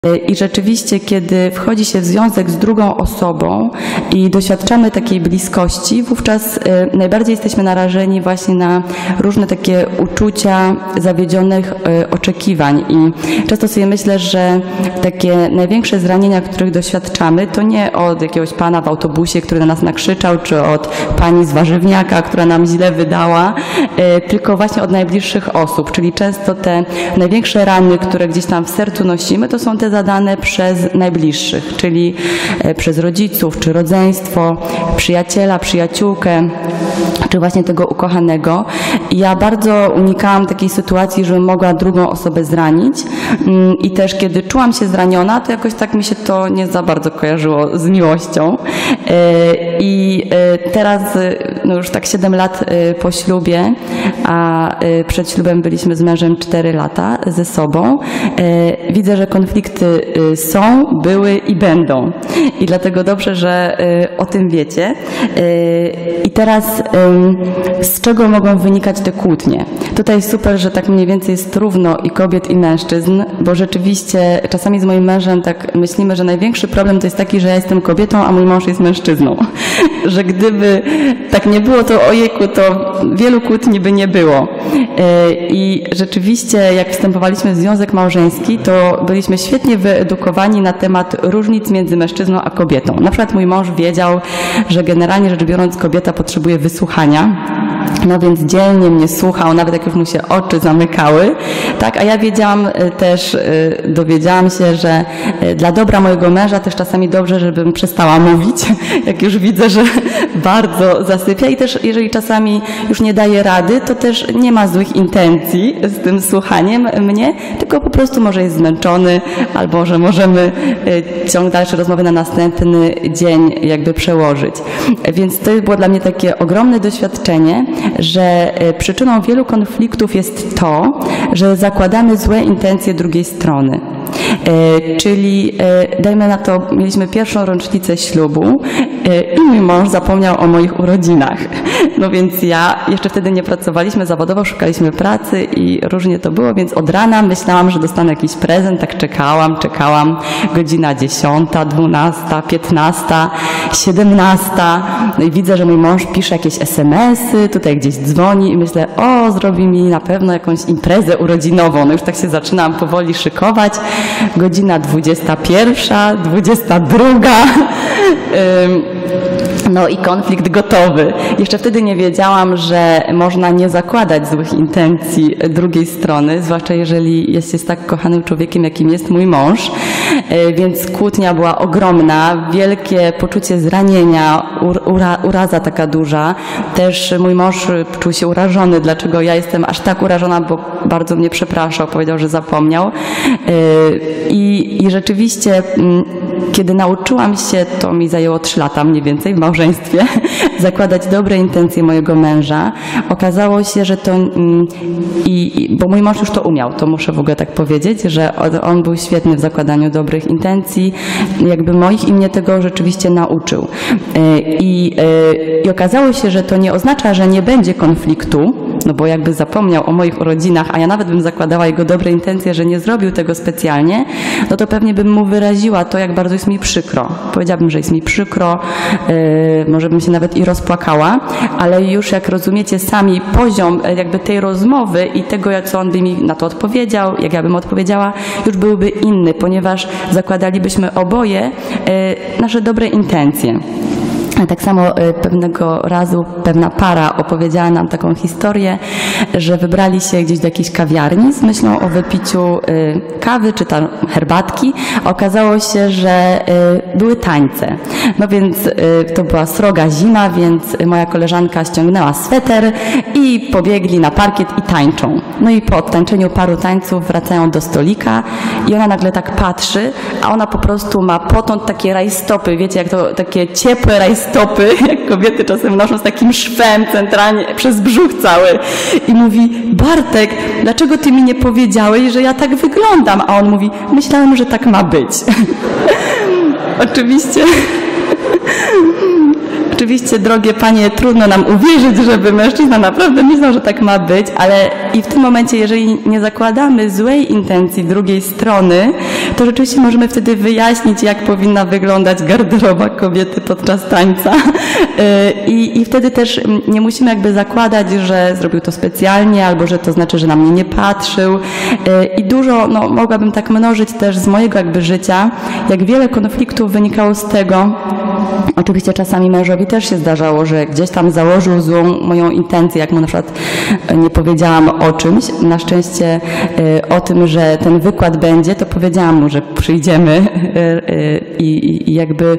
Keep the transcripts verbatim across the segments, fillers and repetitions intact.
I rzeczywiście, kiedy wchodzi się w związek z drugą osobą i doświadczamy takiej bliskości, wówczas najbardziej jesteśmy narażeni właśnie na różne takie uczucia zawiedzionych oczekiwań. I często sobie myślę, że takie największe zranienia, których doświadczamy, to nie od jakiegoś pana w autobusie, który na nas nakrzyczał, czy od pani z warzywniaka, która nam źle wydała, tylko właśnie od najbliższych osób. Czyli często te największe rany, które gdzieś tam w sercu nosimy, to są te zadane przez najbliższych, czyli przez rodziców, czy rodzeństwo, przyjaciela, przyjaciółkę, czy właśnie tego ukochanego. I ja bardzo unikałam takiej sytuacji, żebym mogła drugą osobę zranić i też kiedy czułam się zraniona, to jakoś tak mi się to nie za bardzo kojarzyło z miłością. I teraz no już tak siedem lat po ślubie, a przed ślubem byliśmy z mężem cztery lata ze sobą, widzę, że konflikty są, były i będą. I dlatego dobrze, że o tym wiecie. I teraz z czego mogą wynikać te kłótnie? Tutaj super, że tak mniej więcej jest równo i kobiet, i mężczyzn, bo rzeczywiście czasami z moim mężem tak myślimy, że największy problem to jest taki, że ja jestem kobietą, a mój mąż jest mężczyzną. Że gdyby tak nie było, to ojejku, to wielu kłótni by nie było. I rzeczywiście, jak wstępowaliśmy w związek małżeński, to byliśmy świetnie wyedukowani na temat różnic między mężczyzną a kobietą. Na przykład mój mąż wiedział, że generalnie rzecz biorąc kobieta potrzebuje wysłuchania, no więc dzielnie mnie słuchał, nawet jak już mu się oczy zamykały, tak, a ja wiedziałam też, dowiedziałam się, że dla dobra mojego męża też czasami dobrze, żebym przestała mówić, jak już widzę, że bardzo zasypia i też jeżeli czasami już nie daje rady, to też nie ma złych intencji z tym słuchaniem mnie, tylko po prostu może jest zmęczony, albo że możemy ciąg dalszy rozmowy na następny dzień jakby przełożyć. Więc to było dla mnie takie ogromne doświadczenie, że przyczyną wielu konfliktów jest to, że zakładamy złe intencje drugiej strony. E, czyli e, dajmy na to, mieliśmy pierwszą rocznicę ślubu e, i mój mąż zapomniał o moich urodzinach. No więc ja, jeszcze wtedy nie pracowaliśmy zawodowo, szukaliśmy pracy i różnie to było, więc od rana myślałam, że dostanę jakiś prezent, tak czekałam, czekałam, godzina dziesiąta, dwunasta, piętnasta, siedemnasta, no i widzę, że mój mąż pisze jakieś esemesy, tutaj gdzieś dzwoni i myślę, o, zrobi mi na pewno jakąś imprezę urodzinową, no już tak się zaczynam powoli szykować. Godzina dwudziesta pierwsza, dwudziesta druga. No i konflikt gotowy. Jeszcze wtedy nie wiedziałam, że można nie zakładać złych intencji drugiej strony, zwłaszcza jeżeli jest się z tak kochanym człowiekiem, jakim jest mój mąż. Więc kłótnia była ogromna, wielkie poczucie zranienia, ura, uraza taka duża. Też mój mąż czuł się urażony, dlaczego ja jestem aż tak urażona, bo bardzo mnie przepraszał, powiedział, że zapomniał. I, i rzeczywiście, kiedy nauczyłam się, to mi zajęło trzy lata mniej więcej w małżeństwie, zakładać dobre intencje mojego męża. Okazało się, że to, i, i, bo mój mąż już to umiał, to muszę w ogóle tak powiedzieć, że on był świetny w zakładaniu dobrych intencji, jakby moich i mnie tego rzeczywiście nauczył. I, i okazało się, że to nie oznacza, że nie będzie konfliktu, no bo jakby zapomniał o moich urodzinach, a ja nawet bym zakładała jego dobre intencje, że nie zrobił tego specjalnie, no to pewnie bym mu wyraziła to, jak bardzo jest mi przykro. Powiedziałabym, że jest mi przykro, yy, może bym się nawet i rozpłakała, ale już jak rozumiecie sami poziom jakby tej rozmowy i tego, co on by mi na to odpowiedział, jak ja bym odpowiedziała, już byłby inny, ponieważ zakładalibyśmy oboje yy, nasze dobre intencje. Tak samo pewnego razu pewna para opowiedziała nam taką historię, że wybrali się gdzieś do jakiejś kawiarni z myślą o wypiciu kawy czy tam herbatki. Okazało się, że były tańce. No więc to była sroga zima, więc moja koleżanka ściągnęła sweter i pobiegli na parkiet i tańczą. No i po odtańczeniu paru tańców wracają do stolika i ona nagle tak patrzy, a ona po prostu ma potąd takie rajstopy, wiecie, jak to takie ciepłe rajstopy, stopy, jak kobiety czasem noszą z takim szwem centralnie przez brzuch cały i mówi: Bartek, dlaczego ty mi nie powiedziałeś, że ja tak wyglądam? A on mówi: myślałem, że tak ma być. Oczywiście rzeczywiście, drogie panie, trudno nam uwierzyć, żeby mężczyzna naprawdę myślał, że tak ma być, ale i w tym momencie, jeżeli nie zakładamy złej intencji drugiej strony, to rzeczywiście możemy wtedy wyjaśnić, jak powinna wyglądać garderoba kobiety podczas tańca. I, i wtedy też nie musimy jakby zakładać, że zrobił to specjalnie, albo że to znaczy, że na mnie nie patrzył. I dużo, no mogłabym tak mnożyć też z mojego jakby życia, jak wiele konfliktów wynikało z tego. Oczywiście czasami mężowi też się zdarzało, że gdzieś tam założył złą moją intencję, jak mu na przykład nie powiedziałam o czymś. Na szczęście o tym, że ten wykład będzie, to powiedziałam mu, że przyjdziemy i, i jakby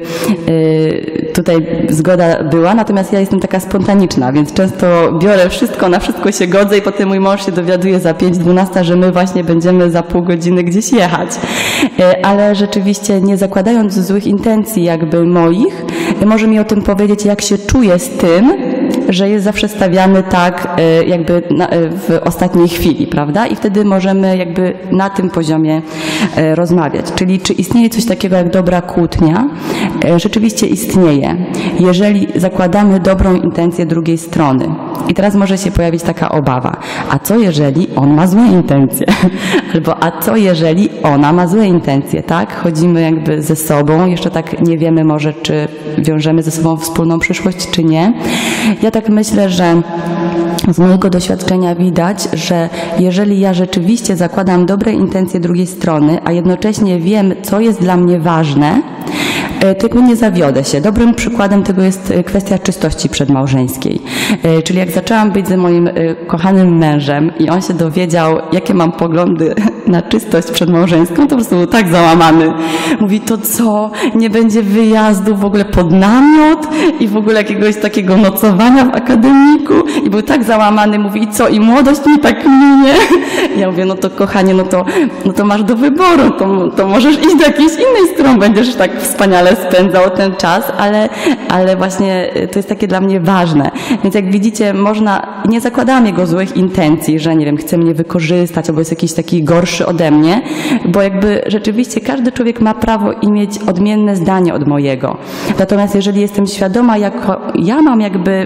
tutaj zgoda była, natomiast ja jestem taka spontaniczna, więc często biorę wszystko, na wszystko się godzę i potem mój mąż się dowiaduje za pięć dwanaście, że my właśnie będziemy za pół godziny gdzieś jechać. Ale rzeczywiście nie zakładając złych intencji jakby moich, może mi o tym powiedzieć, jak się czuję z tym, że jest zawsze stawiany tak jakby na, w ostatniej chwili, prawda? I wtedy możemy jakby na tym poziomie rozmawiać. Czyli czy istnieje coś takiego jak dobra kłótnia? Rzeczywiście istnieje, jeżeli zakładamy dobrą intencję drugiej strony. I teraz może się pojawić taka obawa. A co jeżeli on ma złe intencje? Albo a co jeżeli ona ma złe intencje, tak? Chodzimy jakby ze sobą, jeszcze tak nie wiemy może, czy wiążemy ze sobą wspólną przyszłość, czy nie. Ja tak myślę, że z mojego doświadczenia widać, że jeżeli ja rzeczywiście zakładam dobre intencje drugiej strony, a jednocześnie wiem, co jest dla mnie ważne, to jakby nie zawiodę się. Dobrym przykładem tego jest kwestia czystości przedmałżeńskiej. Czyli jak zaczęłam być ze moim kochanym mężem i on się dowiedział, jakie mam poglądy na czystość przedmałżeńską, to po prostu był tak załamany. Mówi, to co? Nie będzie wyjazdu w ogóle pod namiot i w ogóle jakiegoś takiego nocowania w akademiku i był tak załamany. Mówi, i co? I młodość mi tak minie? Ja mówię, no to kochanie, no to, no to masz do wyboru, to, to możesz iść do jakiejś innej, z którą będziesz tak wspaniale spędzał ten czas, ale, ale właśnie to jest takie dla mnie ważne. Więc jak widzicie, można, nie zakładam jego złych intencji, że nie wiem, chce mnie wykorzystać, albo jest jakiś taki gorszy ode mnie, bo jakby rzeczywiście każdy człowiek ma prawo i mieć odmienne zdanie od mojego. Natomiast jeżeli jestem świadoma, jako ja mam jakby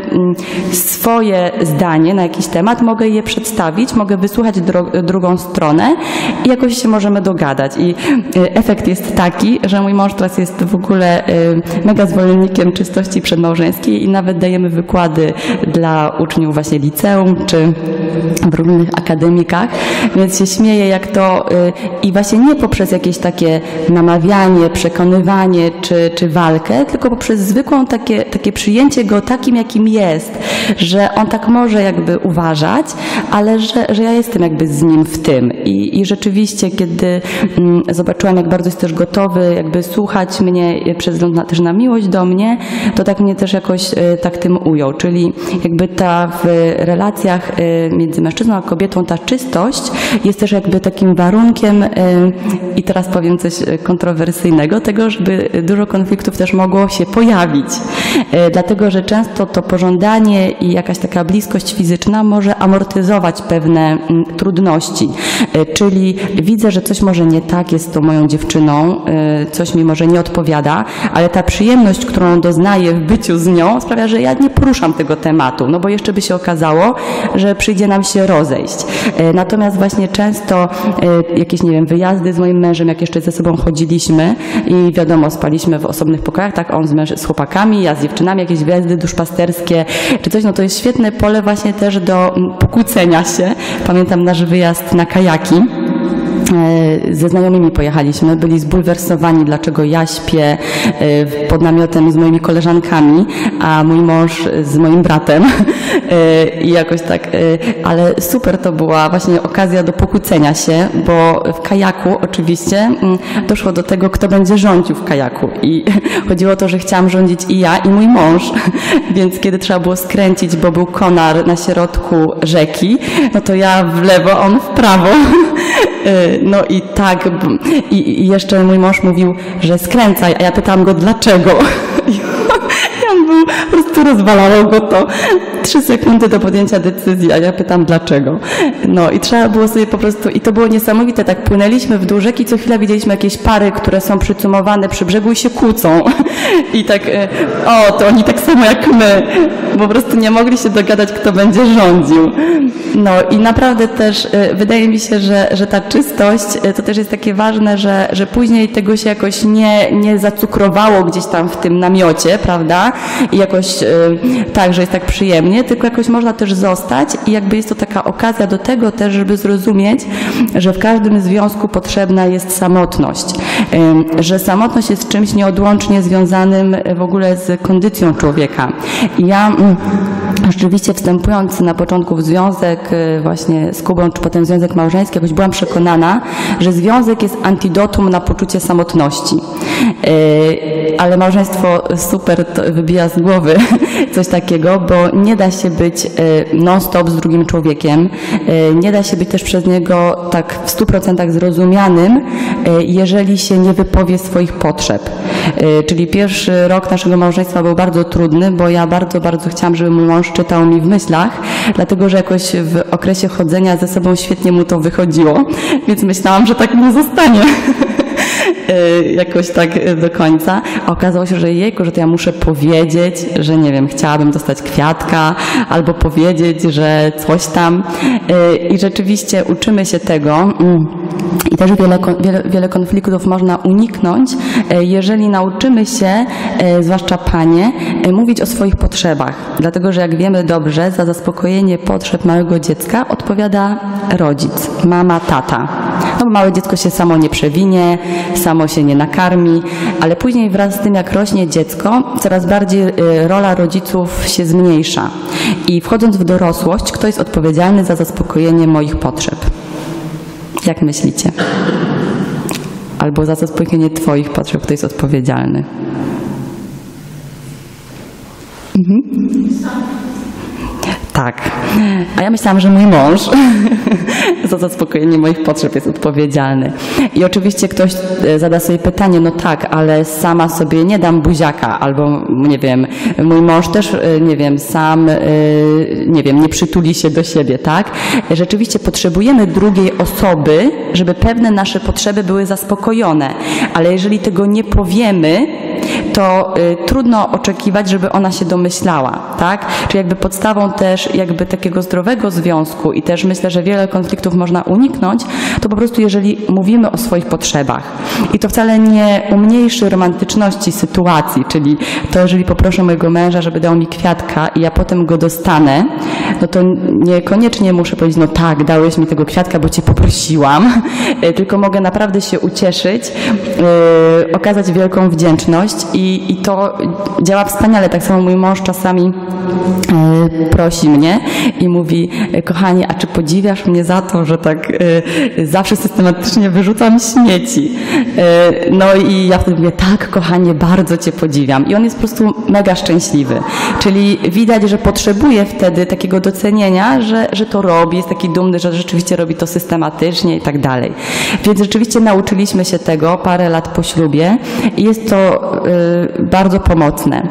swoje zdanie na jakiś temat, mogę je przedstawić, mogę wysłuchać dro drugą stronę i jakoś się możemy dogadać. I efekt jest taki, że mój mąż teraz jest w ogóle mega zwolennikiem czystości przedmałżeńskiej i nawet dajemy wykłady dla uczniów właśnie liceum czy w różnych akademikach, więc się śmieję jak to i właśnie nie poprzez jakieś takie namawianie, przekonywanie czy, czy walkę, tylko poprzez zwykłą takie, takie przyjęcie go takim, jakim jest, że on tak może jakby uważać, ale że, że ja jestem jakby z nim w tym. I, i rzeczywiście, kiedy mm, zobaczyłam, jak bardzo jest też gotowy jakby słuchać mnie przez wzgląd na, też na miłość do mnie, to tak mnie też jakoś y, tak tym ujął. Czyli jakby ta w relacjach y, między mężczyzną a kobietą ta czystość jest też jakby takim warunkiem y, i teraz powiem coś kontrowersyjnego, tego, żeby dużo konfliktów też mogło się pojawić. Y, dlatego, że często to pożądanie i jakaś taka bliskość fizyczna może amortyzować pewne y, trudności. Y, czyli widzę, że coś może nie tak jest z tą moją dziewczyną, y, coś mi może nie odpowiada, ale ta przyjemność, którą doznaję w byciu z nią, sprawia, że ja nie poruszam tego tematu, no bo jeszcze by się okazało, że przyjdzie nam się rozejść. Natomiast właśnie często jakieś, nie wiem, wyjazdy z moim mężem, jak jeszcze ze sobą chodziliśmy i wiadomo, spaliśmy w osobnych pokojach, tak, on z, męż z chłopakami, ja z dziewczynami, jakieś wyjazdy duszpasterskie czy coś, no to jest świetne pole właśnie też do pokłócenia się. Pamiętam nasz wyjazd na kajaki. Ze znajomymi pojechaliśmy, byli zbulwersowani, dlaczego ja śpię pod namiotem z moimi koleżankami, a mój mąż z moim bratem i jakoś tak, ale super to była właśnie okazja do pokłócenia się, bo w kajaku oczywiście doszło do tego, kto będzie rządził w kajaku i chodziło o to, że chciałam rządzić i ja, i mój mąż, więc kiedy trzeba było skręcić, bo był konar na środku rzeki, no to ja w lewo, on w prawo. No i tak, i, i jeszcze mój mąż mówił, że skręcaj, a ja pytałam go dlaczego. I on był, po prostu rozwalało go to. trzy sekundy do podjęcia decyzji, a ja pytam dlaczego. No i trzeba było sobie po prostu, i to było niesamowite, tak płynęliśmy w dół rzeki, co chwila widzieliśmy jakieś pary, które są przycumowane przy brzegu i się kłócą. I tak, o, to oni tak samo jak my. Po prostu nie mogli się dogadać, kto będzie rządził. No i naprawdę też wydaje mi się, że, że ta czystość to też jest takie ważne, że, że później tego się jakoś nie, nie zacukrowało gdzieś tam w tym namiocie, prawda? I jakoś tak, że jest tak przyjemnie, tylko jakoś można też zostać i jakby jest to taka okazja do tego też, żeby zrozumieć, że w każdym związku potrzebna jest samotność. Że samotność jest czymś nieodłącznie związanym w ogóle z kondycją człowieka. I ja rzeczywiście wstępując na początku w związek właśnie z Kubą, czy potem związek małżeński, jakoś byłam przekonana, że związek jest antidotum na poczucie samotności. Ale małżeństwo super to wybija z głowy coś takiego, bo nie da się być non-stop z drugim człowiekiem, nie da się być też przez niego tak w stu procentach zrozumianym, jeżeli się nie wypowie swoich potrzeb. Czyli pierwszy rok naszego małżeństwa był bardzo trudny, bo ja bardzo, bardzo chciałam, żeby mój mąż czytał mi w myślach, dlatego że jakoś w okresie chodzenia ze sobą świetnie mu to wychodziło, więc myślałam, że tak mu zostanie. Jakoś tak do końca. A okazało się, że jejku, że to ja muszę powiedzieć, że nie wiem, chciałabym dostać kwiatka, albo powiedzieć, że coś tam. I rzeczywiście uczymy się tego. I też wiele, wiele, wiele konfliktów można uniknąć, jeżeli nauczymy się, zwłaszcza panie, mówić o swoich potrzebach. Dlatego, że jak wiemy dobrze, za zaspokojenie potrzeb małego dziecka odpowiada rodzic, mama, tata. No bo małe dziecko się samo nie przewinie, samo się nie nakarmi, ale później wraz z tym, jak rośnie dziecko, coraz bardziej rola rodziców się zmniejsza. I wchodząc w dorosłość, kto jest odpowiedzialny za zaspokojenie moich potrzeb? Jak myślicie? Albo za zaspokojenie twoich potrzeb, kto jest odpowiedzialny? Mhm. Tak. A ja myślałam, że mój mąż za zaspokojenie moich potrzeb jest odpowiedzialny. I oczywiście ktoś zada sobie pytanie, no tak, ale sama sobie nie dam buziaka, albo nie wiem, mój mąż też, nie wiem, sam, nie wiem, nie przytuli się do siebie, tak? Rzeczywiście potrzebujemy drugiej osoby, żeby pewne nasze potrzeby były zaspokojone, ale jeżeli tego nie powiemy, to y, trudno oczekiwać, żeby ona się domyślała, tak? Czyli jakby podstawą też jakby takiego zdrowego związku i też myślę, że wiele konfliktów można uniknąć, to po prostu jeżeli mówimy o swoich potrzebach. I to wcale nie umniejszy romantyczności sytuacji, czyli to jeżeli poproszę mojego męża, żeby dał mi kwiatka i ja potem go dostanę, no to niekoniecznie muszę powiedzieć, no tak, dałeś mi tego kwiatka, bo cię poprosiłam, tylko mogę naprawdę się ucieszyć, yy, okazać wielką wdzięczność i, i to działa wspaniale. Tak samo mój mąż czasami yy, prosi mnie i mówi, kochanie, a czy podziwiasz mnie za to, że tak yy, zawsze systematycznie wyrzucam śmieci? Yy, no i ja wtedy mówię, tak, kochanie, bardzo cię podziwiam. I on jest po prostu mega szczęśliwy. Czyli widać, że potrzebuje wtedy takiego docenienia, że, że to robi, jest taki dumny, że rzeczywiście robi to systematycznie i tak dalej. Więc rzeczywiście nauczyliśmy się tego parę lat po ślubie i jest to y, bardzo pomocne.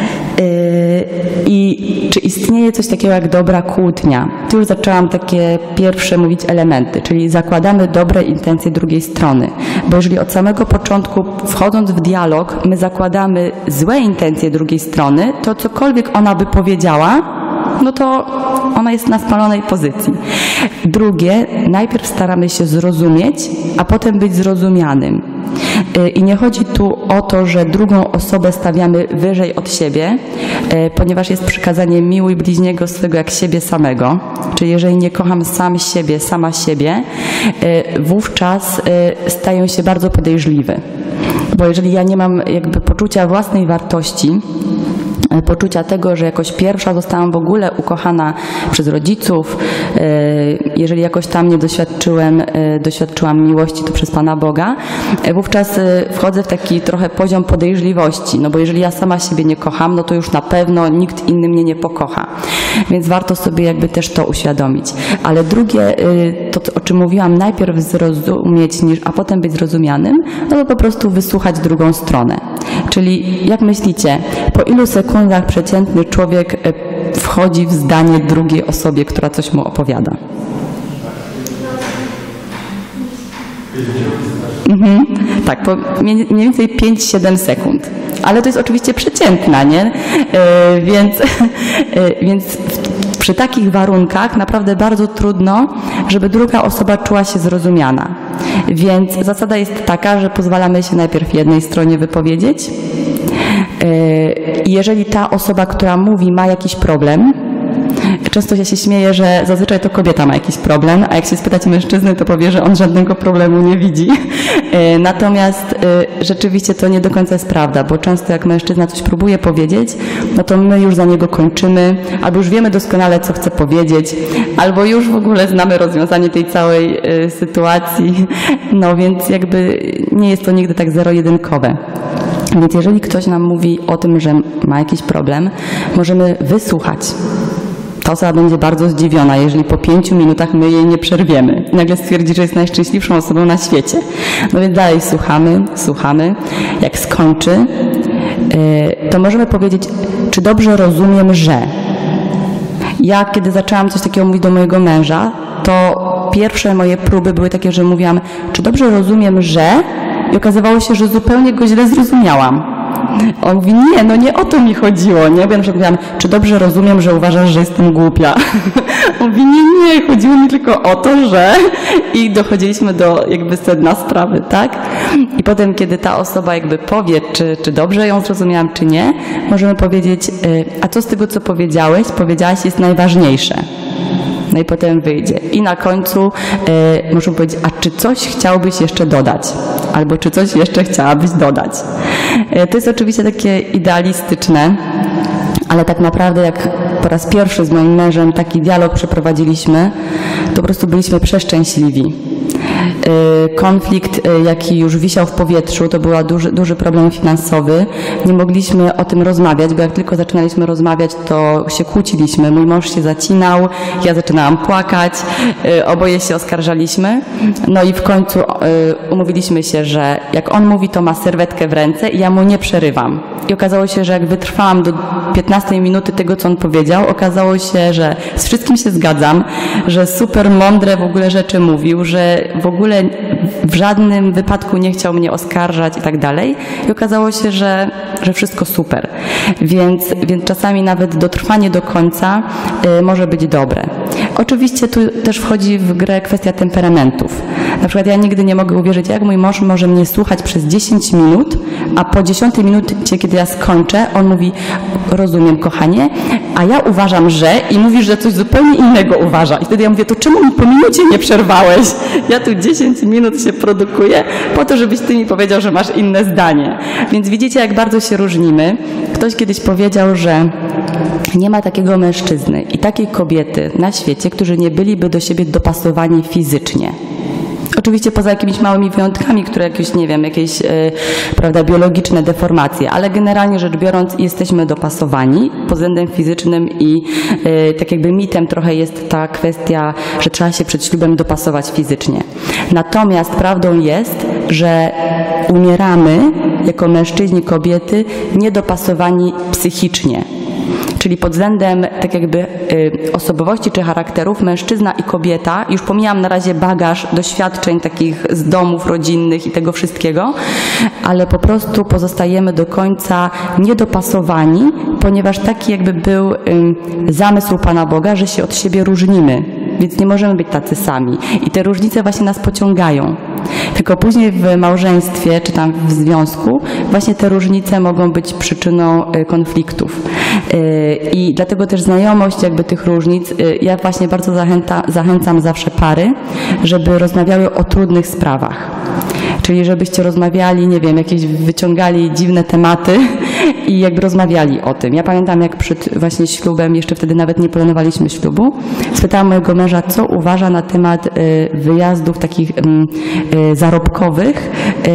I czy istnieje coś takiego jak dobra kłótnia? Tu już zaczęłam takie pierwsze mówić elementy, czyli zakładamy dobre intencje drugiej strony. Bo jeżeli od samego początku, wchodząc w dialog, my zakładamy złe intencje drugiej strony, to cokolwiek ona by powiedziała, no to ona jest na spalonej pozycji. Drugie, najpierw staramy się zrozumieć, a potem być zrozumianym. I nie chodzi tu o to, że drugą osobę stawiamy wyżej od siebie, ponieważ jest przykazanie miłuj bliźniego swego jak siebie samego. Czyli jeżeli nie kocham sam siebie, sama siebie, wówczas staję się bardzo podejrzliwy. Bo jeżeli ja nie mam jakby poczucia własnej wartości, poczucia tego, że jakoś pierwsza zostałam w ogóle ukochana przez rodziców, jeżeli jakoś tam nie doświadczyłem, doświadczyłam miłości, to przez Pana Boga, wówczas wchodzę w taki trochę poziom podejrzliwości, no bo jeżeli ja sama siebie nie kocham, no to już na pewno nikt inny mnie nie pokocha. Więc warto sobie jakby też to uświadomić. Ale drugie, to o czym mówiłam, najpierw zrozumieć, niż, a potem być zrozumianym, no to po prostu wysłuchać drugą stronę. Czyli jak myślicie, po ilu sekundach przeciętny człowiek wchodzi w zdanie drugiej osobie, która coś mu opowiada. Mhm. Tak, po mniej więcej pięć siedem sekund. Ale to jest oczywiście przeciętna, nie? Yy, więc, yy, więc w, przy takich warunkach naprawdę bardzo trudno, żeby druga osoba czuła się zrozumiana. Więc zasada jest taka, że pozwalamy się najpierw jednej stronie wypowiedzieć. Yy, jeżeli ta osoba, która mówi, ma jakiś problem, często ja się śmieję, że zazwyczaj to kobieta ma jakiś problem, a jak się spytacie mężczyzny, to powie, że on żadnego problemu nie widzi. Natomiast rzeczywiście to nie do końca jest prawda, bo często jak mężczyzna coś próbuje powiedzieć, no to my już za niego kończymy, albo już wiemy doskonale, co chce powiedzieć, albo już w ogóle znamy rozwiązanie tej całej sytuacji. No więc jakby nie jest to nigdy tak zero-jedynkowe. Więc jeżeli ktoś nam mówi o tym, że ma jakiś problem, możemy wysłuchać. Ta osoba będzie bardzo zdziwiona, jeżeli po pięciu minutach my jej nie przerwiemy. I nagle stwierdzi, że jest najszczęśliwszą osobą na świecie. No więc dalej słuchamy, słuchamy. Jak skończy, to możemy powiedzieć, czy dobrze rozumiem, że. Ja, kiedy zaczęłam coś takiego mówić do mojego męża, to pierwsze moje próby były takie, że mówiłam, czy dobrze rozumiem, że. I okazywało się, że zupełnie go źle zrozumiałam. On mówi, nie, no nie o to mi chodziło, nie? Bo ja na przykład mówiłam, czy dobrze rozumiem, że uważasz, że jestem głupia? On mówi, nie, nie, chodziło mi tylko o to, że... I dochodziliśmy do jakby sedna sprawy, tak? I potem, kiedy ta osoba jakby powie, czy, czy dobrze ją zrozumiałam, czy nie, możemy powiedzieć, a co z tego, co powiedziałeś, powiedziałaś, jest najważniejsze. No i potem wyjdzie. I na końcu y, muszę powiedzieć, a czy coś chciałbyś jeszcze dodać? Albo czy coś jeszcze chciałabyś dodać? Y, to jest oczywiście takie idealistyczne, ale tak naprawdę jak po raz pierwszy z moim mężem taki dialog przeprowadziliśmy, to po prostu byliśmy przeszczęśliwi. Konflikt, jaki już wisiał w powietrzu, to był duży, duży problem finansowy. Nie mogliśmy o tym rozmawiać, bo jak tylko zaczynaliśmy rozmawiać, to się kłóciliśmy. Mój mąż się zacinał, ja zaczynałam płakać, oboje się oskarżaliśmy. No i w końcu umówiliśmy się, że jak on mówi, to ma serwetkę w ręce i ja mu nie przerywam. I okazało się, że jak wytrwałam do piętnastej minuty tego, co on powiedział, okazało się, że z wszystkim się zgadzam, że super mądre w ogóle rzeczy mówił, że w ogóle w żadnym wypadku nie chciał mnie oskarżać i tak dalej. I okazało się, że, że wszystko super. Więc, więc czasami nawet dotrwanie do końca y, może być dobre. Oczywiście tu też wchodzi w grę kwestia temperamentów. Na przykład ja nigdy nie mogę uwierzyć, jak mój mąż może mnie słuchać przez dziesięć minut, a po dziesiątej minucie, kiedy ja skończę, on mówi, rozumiem, kochanie, a ja uważam, że i mówisz, że coś zupełnie innego uważa. I wtedy ja mówię, to czemu mi po minucie nie przerwałeś? Ja tu dziesięć minut się produkuję po to, żebyś ty mi powiedział, że masz inne zdanie. Więc widzicie, jak bardzo się różnimy. Ktoś kiedyś powiedział, że nie ma takiego mężczyzny i takiej kobiety na świecie, którzy nie byliby do siebie dopasowani fizycznie. Oczywiście poza jakimiś małymi wyjątkami, które jakieś, nie wiem, jakieś e, prawda, biologiczne deformacje, ale generalnie rzecz biorąc jesteśmy dopasowani pod względem fizycznym i e, tak jakby mitem trochę jest ta kwestia, że trzeba się przed ślubem dopasować fizycznie. Natomiast prawdą jest, że umieramy jako mężczyźni, kobiety niedopasowani psychicznie. Czyli pod względem tak jakby y, osobowości czy charakterów mężczyzna i kobieta, już pomijam na razie bagaż doświadczeń takich z domów rodzinnych i tego wszystkiego, ale po prostu pozostajemy do końca niedopasowani, ponieważ taki jakby był y, zamysł Pana Boga, że się od siebie różnimy. Więc nie możemy być tacy sami. I te różnice właśnie nas pociągają. Tylko później w małżeństwie, czy tam w związku, właśnie te różnice mogą być przyczyną konfliktów. I dlatego też znajomość jakby tych różnic, ja właśnie bardzo zachęca, zachęcam zawsze pary, żeby rozmawiały o trudnych sprawach. Czyli żebyście rozmawiali, nie wiem, jakieś wyciągali dziwne tematy i jakby rozmawiali o tym. Ja pamiętam, jak przed właśnie ślubem, jeszcze wtedy nawet nie planowaliśmy ślubu, spytałam mojego męża, co uważa na temat y, wyjazdów takich y, y, zarobkowych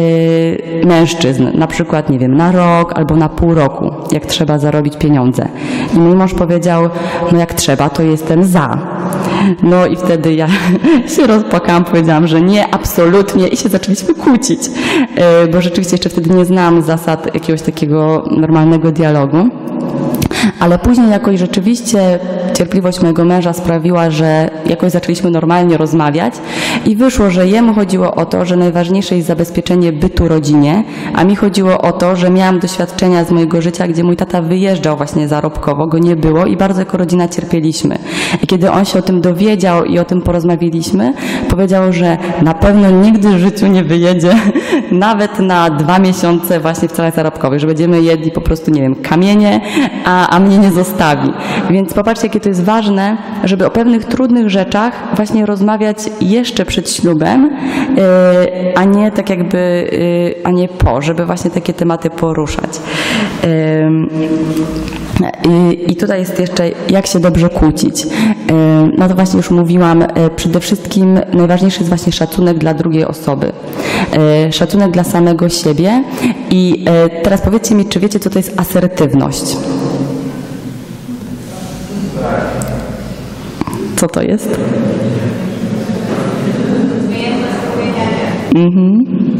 y, mężczyzn. Na przykład, nie wiem, na rok albo na pół roku, jak trzeba zarobić pieniądze. I mój mąż powiedział, no jak trzeba, to jestem za. No i wtedy ja się rozpłakałam, powiedziałam, że nie, absolutnie i się zaczęliśmy kłócić, bo rzeczywiście jeszcze wtedy nie znałam zasad jakiegoś takiego normalnego dialogu. Ale później jakoś rzeczywiście cierpliwość mojego męża sprawiła, że jakoś zaczęliśmy normalnie rozmawiać i wyszło, że jemu chodziło o to, że najważniejsze jest zabezpieczenie bytu rodzinie, a mi chodziło o to, że miałam doświadczenia z mojego życia, gdzie mój tata wyjeżdżał właśnie zarobkowo, go nie było i bardzo jako rodzina cierpieliśmy. I kiedy on się o tym dowiedział i o tym porozmawialiśmy, powiedział, że na pewno nigdy w życiu nie wyjedzie nawet na dwa miesiące właśnie w celach zarobkowych, że będziemy jedli po prostu, nie wiem, kamienie, a, a mnie nie zostawi. Więc popatrzcie, jakie to jest ważne, żeby o pewnych trudnych rzeczach właśnie rozmawiać jeszcze przed ślubem, yy, a nie tak jakby, yy, a nie po, żeby właśnie takie tematy poruszać. Yy, I tutaj jest jeszcze, jak się dobrze kłócić. No to właśnie już mówiłam, przede wszystkim najważniejszy jest właśnie szacunek dla drugiej osoby. Szacunek dla samego siebie. I teraz powiedzcie mi, czy wiecie, co to jest asertywność? Co to jest? Mhm.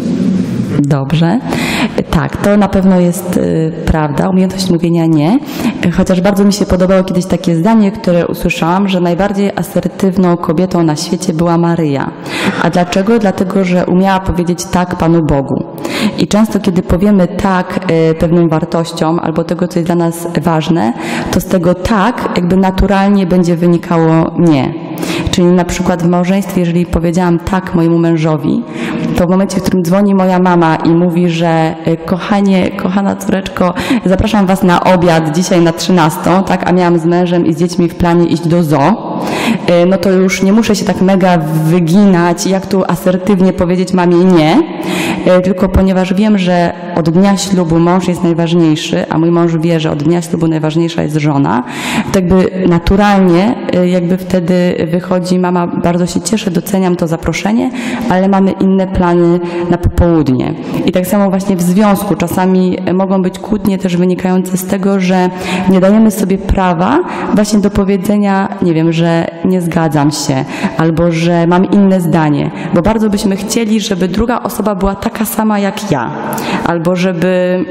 Dobrze. Tak, to na pewno jest y, prawda. Umiejętność mówienia nie. Chociaż bardzo mi się podobało kiedyś takie zdanie, które usłyszałam, że najbardziej asertywną kobietą na świecie była Maryja. A dlaczego? Dlatego, że umiała powiedzieć tak Panu Bogu. I często, kiedy powiemy tak y, pewnym wartościom albo tego, co jest dla nas ważne, to z tego tak jakby naturalnie będzie wynikało nie. Czyli na przykład w małżeństwie, jeżeli powiedziałam tak mojemu mężowi, to w momencie, w którym dzwoni moja mama i mówi, że kochanie, kochana córeczko, zapraszam was na obiad dzisiaj na trzynastą, tak, a miałam z mężem i z dziećmi w planie iść do zoo, no to już nie muszę się tak mega wyginać, jak tu asertywnie powiedzieć mamie nie, tylko ponieważ wiem, że od dnia ślubu mąż jest najważniejszy, a mój mąż wie, że od dnia ślubu najważniejsza jest żona, to jakby naturalnie jakby wtedy wychodzi, mama, bardzo się cieszę, doceniam to zaproszenie, ale mamy inne plany na popołudnie. I tak samo właśnie w związku czasami mogą być kłótnie też wynikające z tego, że nie dajemy sobie prawa właśnie do powiedzenia, nie wiem, że nie zgadzam się, albo że mam inne zdanie, bo bardzo byśmy chcieli, żeby druga osoba była taka sama jak ja, albo żeby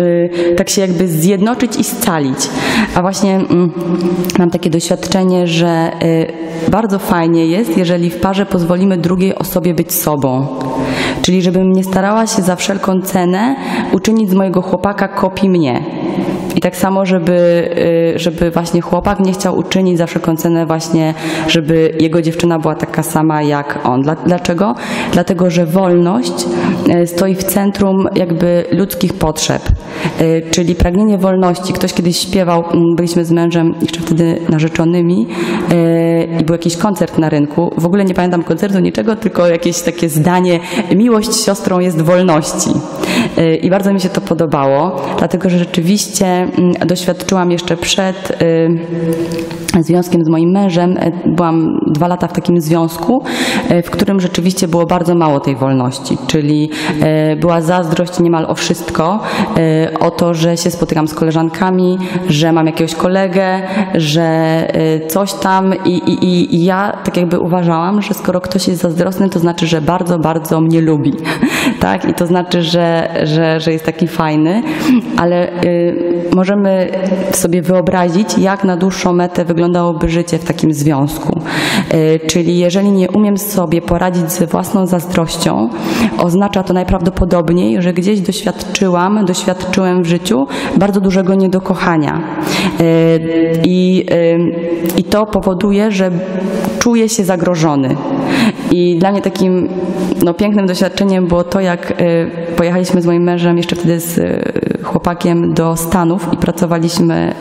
y, tak się jakby zjednoczyć i scalić. A właśnie y, mam takie doświadczenie, że y, bardzo fajnie jest, jeżeli w parze pozwolimy drugiej osobie być sobą. Czyli żebym nie starała się za wszelką cenę uczynić z mojego chłopaka kopii mnie. I tak samo, żeby, żeby właśnie chłopak nie chciał uczynić za wszelką cenę właśnie, żeby jego dziewczyna była taka sama jak on. Dlaczego? Dlatego, że wolność stoi w centrum jakby ludzkich potrzeb. Czyli pragnienie wolności. Ktoś kiedyś śpiewał, byliśmy z mężem jeszcze wtedy narzeczonymi i był jakiś koncert na rynku. W ogóle nie pamiętam koncertu, niczego, tylko jakieś takie zdanie: miłość siostrą jest wolności. I bardzo mi się to podobało, dlatego że rzeczywiście doświadczyłam jeszcze przed związkiem z moim mężem, byłam dwa lata w takim związku, w którym rzeczywiście było bardzo mało tej wolności, czyli była zazdrość niemal o wszystko, o to, że się spotykam z koleżankami, że mam jakiegoś kolegę, że coś tam i, i, i ja tak jakby uważałam, że skoro ktoś jest zazdrosny, to znaczy, że bardzo, bardzo mnie lubi, tak? I to znaczy, że, że, że jest taki fajny, ale y, możemy sobie wyobrazić, jak na dłuższą metę wyglądałoby życie w takim związku. Y, czyli jeżeli nie umiem sobie poradzić ze własną zazdrością, oznacza to najprawdopodobniej, że gdzieś doświadczyłam, doświadczyłem w życiu bardzo dużego niedokochania. Y, i, y, I to powoduje, że czuję się zagrożony. I dla mnie takim no, pięknym doświadczeniem było to, jak y, pojechaliśmy z moim mężem, jeszcze wtedy z y, chłopakiem, do Stanów i pracowaliśmy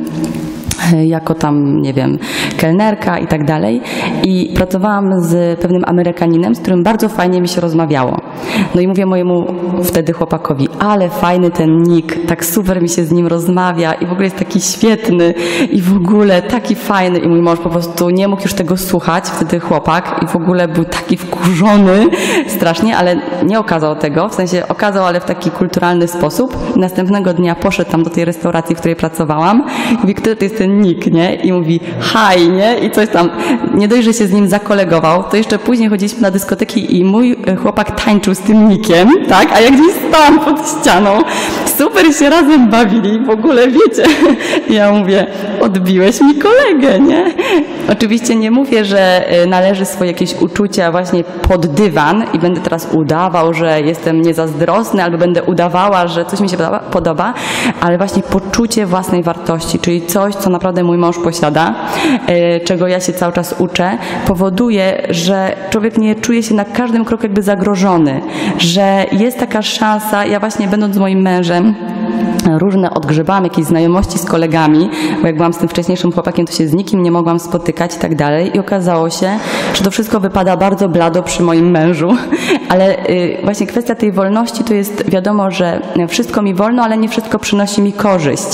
y, jako tam, nie wiem, kelnerka i tak dalej. I pracowałam z pewnym Amerykaninem, z którym bardzo fajnie mi się rozmawiało. No i mówię mojemu wtedy chłopakowi: ale fajny ten Nick, tak super mi się z nim rozmawia i w ogóle jest taki świetny i w ogóle taki fajny. I mój mąż po prostu nie mógł już tego słuchać, wtedy chłopak, i w ogóle był taki wkurzony strasznie, ale nie okazał tego, w sensie okazał, ale w taki kulturalny sposób. Następnego dnia poszedł tam do tej restauracji, w której pracowałam i mówi: kto to jest ten Nick, nie? I mówi: hi, nie? I coś tam. Nie dość, że się z nim zakolegował, to jeszcze później chodziliśmy na dyskoteki i mój chłopak tańczył z tym Nickiem, tak? A ja gdzieś stałam pod ścianą, super się razem bawili, w ogóle wiecie. Ja mówię, odbiłeś mi kolegę, nie? Oczywiście nie mówię, że należy swoje jakieś uczucia właśnie pod dywan i będę teraz udawał, że jestem niezazdrosny, albo będę udawała, że coś mi się podoba, podoba, ale właśnie poczucie własnej wartości, czyli coś, co naprawdę mój mąż posiada, czego ja się cały czas uczę, powoduje, że człowiek nie czuje się na każdym kroku jakby zagrożony, że jest taka szansa, ja właśnie będąc z moim mężem, różne odgrzebałam jakieś znajomości z kolegami, bo jak byłam z tym wcześniejszym chłopakiem, to się z nikim nie mogłam spotykać i tak dalej i okazało się, że to wszystko wypada bardzo blado przy moim mężu, ale właśnie kwestia tej wolności to jest wiadomo, że wszystko mi wolno, ale nie wszystko przynosi mi korzyść,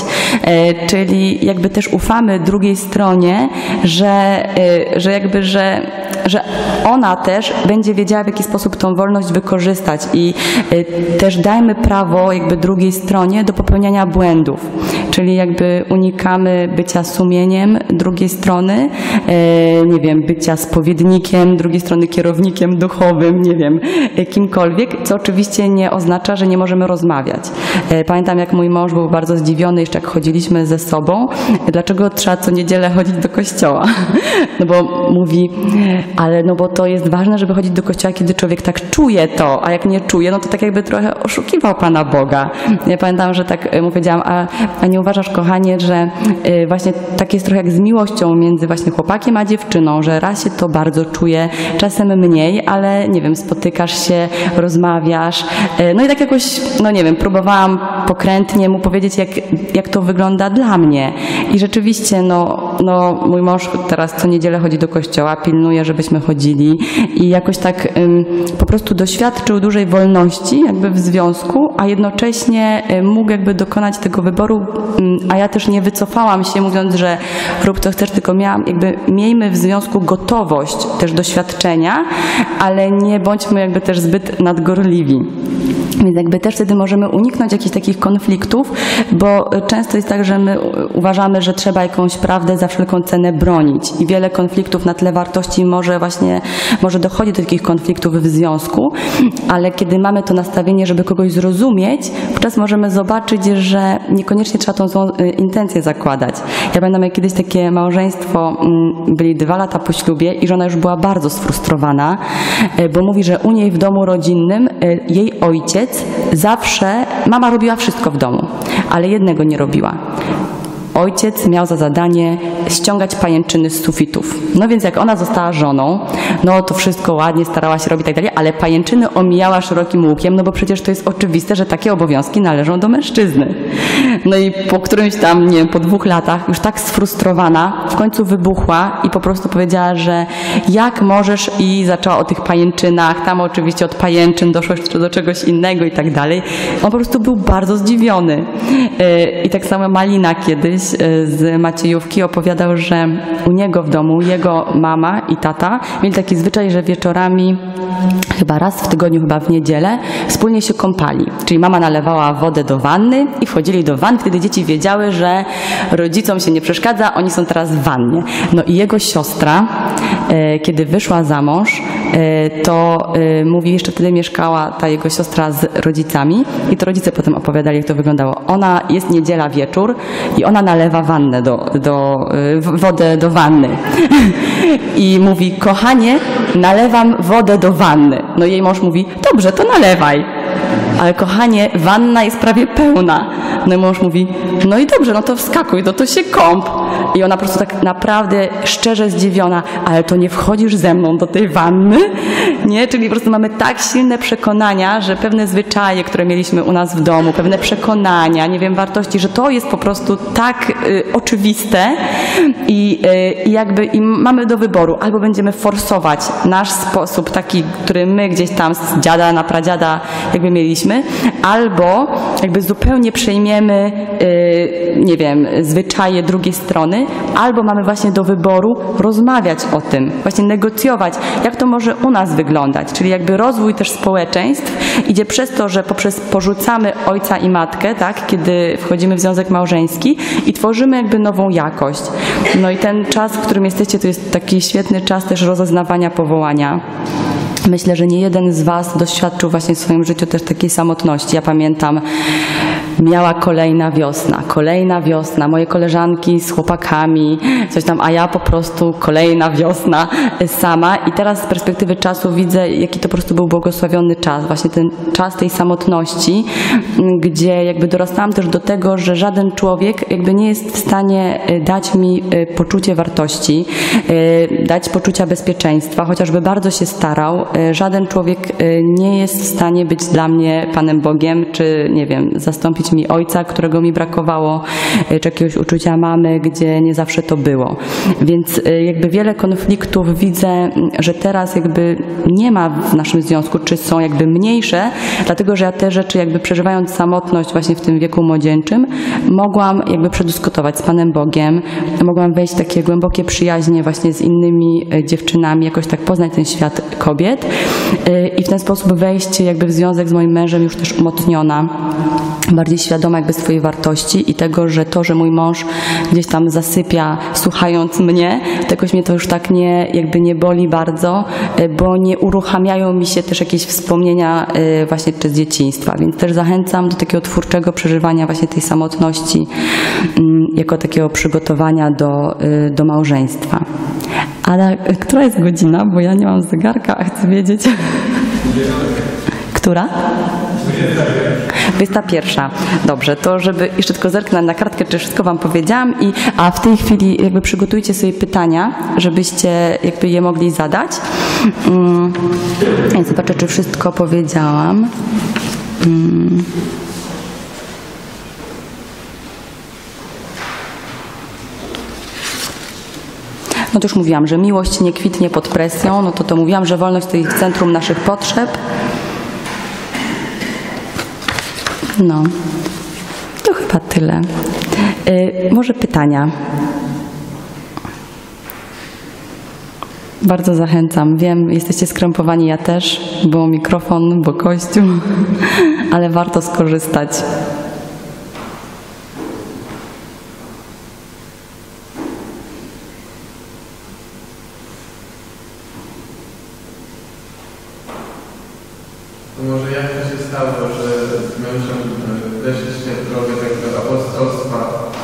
czyli jakby też ufamy drugiej stronie, że, że jakby, że, że ona też będzie wiedziała, w jaki sposób tą wolność wykorzystać i też dajmy prawo jakby drugiej stronie do popełniania błędów, czyli jakby unikamy bycia sumieniem drugiej strony, e, nie wiem, bycia spowiednikiem drugiej strony, kierownikiem duchowym, nie wiem, kimkolwiek, co oczywiście nie oznacza, że nie możemy rozmawiać. E, pamiętam, jak mój mąż był bardzo zdziwiony, jeszcze jak chodziliśmy ze sobą, dlaczego trzeba co niedzielę chodzić do kościoła. No bo mówi, ale no bo to jest ważne, żeby chodzić do kościoła, kiedy człowiek tak czuje to, a jak nie czuje, no to tak jakby trochę oszukiwał Pana Boga. Ja pamiętam, że tak mu powiedziałam, a, a nie uważasz, kochanie, że y, właśnie tak jest trochę jak z miłością między właśnie chłopakiem a dziewczyną, że raz się to bardzo czuje, czasem mniej, ale nie wiem, spotykasz się, rozmawiasz. Y, no i tak jakoś, no nie wiem, próbowałam pokrętnie mu powiedzieć, jak, jak to wygląda dla mnie. I rzeczywiście, no, no mój mąż teraz co niedzielę chodzi do kościoła, pilnuje, żebyśmy chodzili i jakoś tak ym, po prostu doświadczył dużej wolności jakby w związku, a jednocześnie ym, mógł jakby dokonać tego wyboru, a ja też nie wycofałam się, mówiąc, że rób co chcesz, tylko miałam jakby, miejmy w związku gotowość też doświadczenia, ale nie bądźmy jakby też zbyt nadgorliwi. Więc jakby też wtedy możemy uniknąć jakichś takich konfliktów, bo często jest tak, że my uważamy, że trzeba jakąś prawdę za wszelką cenę bronić i wiele konfliktów na tle wartości może właśnie, może dochodzi do takich konfliktów w związku, ale kiedy mamy to nastawienie, żeby kogoś zrozumieć, wówczas możemy zobaczyć, że niekoniecznie trzeba tą złą intencję zakładać. Ja pamiętam, jak kiedyś takie małżeństwo, byli dwa lata po ślubie i żona już była bardzo sfrustrowana, bo mówi, że u niej w domu rodzinnym jej ojciec zawsze, mama robiła wszystko w domu, ale jednego nie robiła. Ojciec miał za zadanie ściągać pajęczyny z sufitów. No więc jak ona została żoną, no to wszystko ładnie starała się robić i tak dalej, ale pajęczyny omijała szerokim łukiem, no bo przecież to jest oczywiste, że takie obowiązki należą do mężczyzny. No i po którymś tam, nie wiem, po dwóch latach już tak sfrustrowana, w końcu wybuchła i po prostu powiedziała, że jak możesz, i zaczęła o tych pajęczynach, tam oczywiście od pajęczyn doszło jeszcze do czegoś innego i tak dalej. On po prostu był bardzo zdziwiony. I tak samo Malina kiedyś z Maciejówki opowiadał, że u niego w domu jego mama i tata mieli taki zwyczaj, że wieczorami, chyba raz w tygodniu, chyba w niedzielę, wspólnie się kąpali. Czyli mama nalewała wodę do wanny i wchodzili do wanny, wtedy dzieci wiedziały, że rodzicom się nie przeszkadza, oni są teraz w wannie. No i jego siostra, e, kiedy wyszła za mąż, e, to e, mówi, jeszcze wtedy mieszkała ta jego siostra z rodzicami i to rodzice potem opowiadali, jak to wyglądało. Ona, jest niedziela wieczór i ona nalewa wannę do, do, e, wodę do wanny. I mówi, kochanie, nalewam wodę do wanny. No jej mąż mówi, dobrze, to nalewaj. Ale kochanie, wanna jest prawie pełna. No i mąż mówi, no i dobrze, no to wskakuj, no to się kąp. I ona po prostu tak naprawdę szczerze zdziwiona, ale to nie wchodzisz ze mną do tej wanny? Nie? Czyli po prostu mamy tak silne przekonania, że pewne zwyczaje, które mieliśmy u nas w domu, pewne przekonania, nie wiem, wartości, że to jest po prostu tak y, oczywiste i y, jakby i mamy do wyboru, albo będziemy forsować nasz sposób taki, który my gdzieś tam z dziada na pradziada jakby mieliśmy, albo jakby zupełnie przejmiemy, y, nie wiem, zwyczaje drugiej strony, albo mamy właśnie do wyboru rozmawiać o tym, właśnie negocjować, jak to może u nas wyglądać, czyli jakby rozwój też społeczeństw idzie przez to, że poprzez porzucamy ojca i matkę, tak, kiedy wchodzimy w związek małżeński i tworzymy jakby nową jakość. No i ten czas, w którym jesteście, to jest taki świetny czas też rozeznawania powołania. Myślę, że nie jeden z Was doświadczył właśnie w swoim życiu też takiej samotności. Ja pamiętam, miała kolejna wiosna, kolejna wiosna, moje koleżanki z chłopakami, coś tam, a ja po prostu kolejna wiosna sama. I teraz z perspektywy czasu widzę, jaki to po prostu był błogosławiony czas, właśnie ten czas tej samotności, gdzie jakby dorastałam też do tego, że żaden człowiek jakby nie jest w stanie dać mi poczucie wartości, dać poczucia bezpieczeństwa, chociażby bardzo się starał. Żaden człowiek nie jest w stanie być dla mnie Panem Bogiem, czy nie wiem, zastąpić mi ojca, którego mi brakowało, czy jakiegoś uczucia mamy, gdzie nie zawsze to było. Więc jakby wiele konfliktów widzę, że teraz jakby nie ma w naszym związku, czy są jakby mniejsze, dlatego że ja te rzeczy jakby przeżywając samotność właśnie w tym wieku młodzieńczym, mogłam jakby przedyskutować z Panem Bogiem, mogłam wejść w takie głębokie przyjaźnie właśnie z innymi dziewczynami, jakoś tak poznać ten świat kobiet i w ten sposób wejść jakby w związek z moim mężem już też umocniona, bardziej świadoma jakby swojej wartości i tego, że to, że mój mąż gdzieś tam zasypia słuchając mnie, to jakoś mnie to już tak nie, jakby nie boli bardzo, bo nie uruchamiają mi się też jakieś wspomnienia właśnie z dzieciństwa, więc też zachęcam do takiego twórczego przeżywania właśnie tej samotności jako takiego przygotowania do, do małżeństwa. Ale która jest godzina? Bo ja nie mam zegarka, a chcę wiedzieć. Która? dwudziesta pierwsza. Dobrze, to żeby jeszcze tylko zerknąć na kartkę, czy wszystko Wam powiedziałam, i, a w tej chwili jakby przygotujcie sobie pytania, żebyście jakby je mogli zadać. Mm, ja zobaczę, czy wszystko powiedziałam. Mm. No to już mówiłam, że miłość nie kwitnie pod presją, no to to mówiłam, że wolność to jest w centrum naszych potrzeb. No, to chyba tyle. Yy, może pytania? Bardzo zachęcam. Wiem, jesteście skrępowani, ja też, bo mikrofon, bo kościół, ale warto skorzystać. Może jak to się stało, że z mężem weszliście w drogę takiego apostolstwa,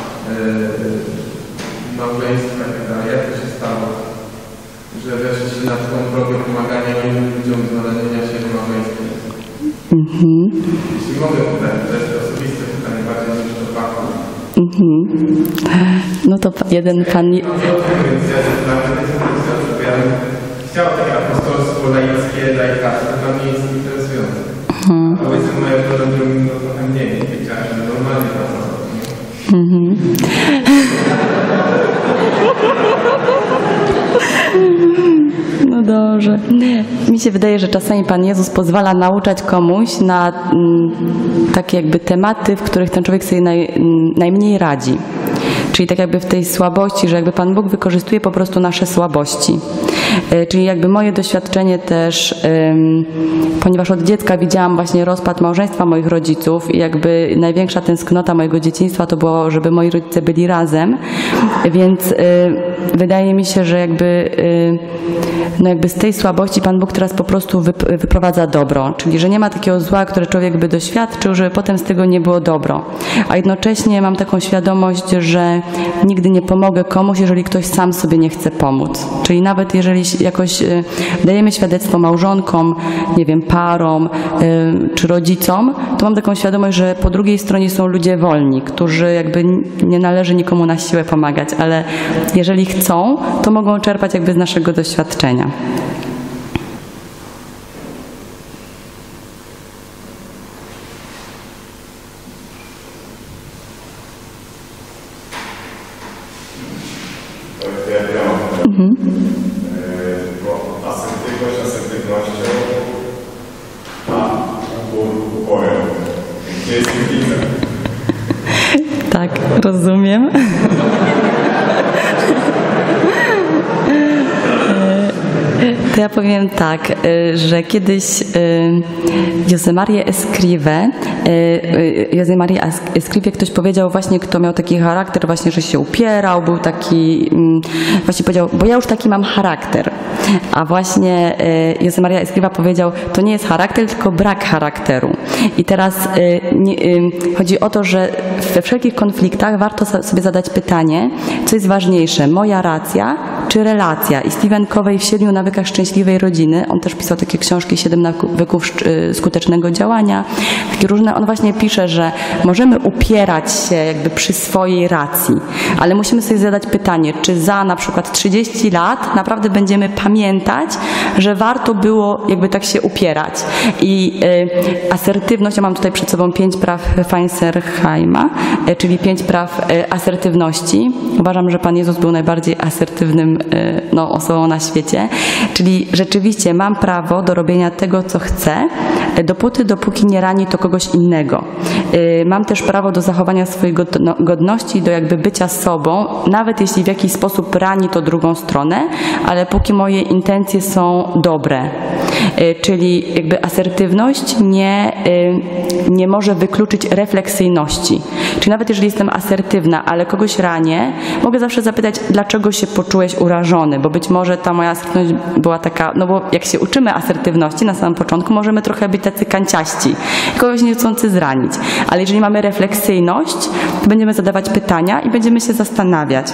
yy, małżeństwa i tak dalej? Jak to się stało, że weszliście na tą drogę pomagania innym ludziom znalezienia się w małżeństwie? Mm-hmm. Jeśli mogę pytać, to jest osobiste pytanie, bardziej niż do fachu. Mm-hmm. No to jeden pan... Chciał takie apostolstwo laickie, laikarskie, to mnie jest interesujące. Hmm. A ojcem moja problem drugi no trochę mniej, wiedziałem, że normalnie pracował. Mhm. No dobrze. Mi się wydaje, że czasami Pan Jezus pozwala nauczać komuś na m, takie jakby tematy, w których ten człowiek sobie naj, najmniej radzi. Czyli tak jakby w tej słabości, że jakby Pan Bóg wykorzystuje po prostu nasze słabości. Czyli jakby moje doświadczenie też, um, ponieważ od dziecka widziałam właśnie rozpad małżeństwa moich rodziców i jakby największa tęsknota mojego dzieciństwa to było, żeby moi rodzice byli razem, więc y, wydaje mi się, że jakby, y, no jakby z tej słabości Pan Bóg teraz po prostu wyp- wyprowadza dobro, czyli że nie ma takiego zła, które człowiek by doświadczył, żeby potem z tego nie było dobro. A jednocześnie mam taką świadomość, że nigdy nie pomogę komuś, jeżeli ktoś sam sobie nie chce pomóc. Czyli nawet jeżeli jakoś y, dajemy świadectwo małżonkom, nie wiem, parom y, czy rodzicom, to mam taką świadomość, że po drugiej stronie są ludzie wolni, którzy jakby nie należy nikomu na siłę pomagać, ale jeżeli chcą, to mogą czerpać jakby z naszego doświadczenia. Mhm. Bo asertywność asertywnością, a upór uporem. Gdzie jest różnica? Tak, rozumiem. To ja powiem tak, że kiedyś José María Escrivá, José María Escrivá ktoś powiedział właśnie, kto miał taki charakter właśnie, że się upierał, był taki, właśnie powiedział, bo ja już taki mam charakter. A właśnie José María Escrivá powiedział, to nie jest charakter, tylko brak charakteru. I teraz nie, chodzi o to, że we wszelkich konfliktach warto sobie zadać pytanie, co jest ważniejsze, moja racja czy relacja. I Stephen Covey w Siedmiu nawykach szczęśliwej rodziny, on też pisał takie książki Siedem nawyków skutecznego działania, takie różne, on właśnie pisze, że możemy upierać się jakby przy swojej racji, ale musimy sobie zadać pytanie, czy za na przykład trzydzieści lat naprawdę będziemy pamiętać, że warto było jakby tak się upierać. I y, asertywność, ja mam tutaj przed sobą pięć praw Feinserheima, y, czyli pięć praw y, asertywności. Uważam, że Pan Jezus był najbardziej asertywnym y, no, osobą na świecie, czyli rzeczywiście mam prawo do robienia tego, co chcę, y, dopóty, dopóki nie rani to kogoś innego. Y, mam też prawo do zachowania swojej godno, godności, do jakby bycia sobą, nawet jeśli w jakiś sposób rani to drugą stronę, ale póki moje intencje są dobre. Y, czyli jakby asertywność nie, y, nie może wykluczyć refleksyjności. Czyli nawet jeżeli jestem asertywna, ale kogoś ranię, mogę zawsze zapytać, dlaczego się poczułeś urażony, bo być może ta moja asertywność była taka, no bo jak się uczymy asertywności na samym początku, możemy trochę być tacy kanciaści, kogoś nie chcący zranić. Ale jeżeli mamy refleksyjność, to będziemy zadawać pytania i będziemy się zastanawiać.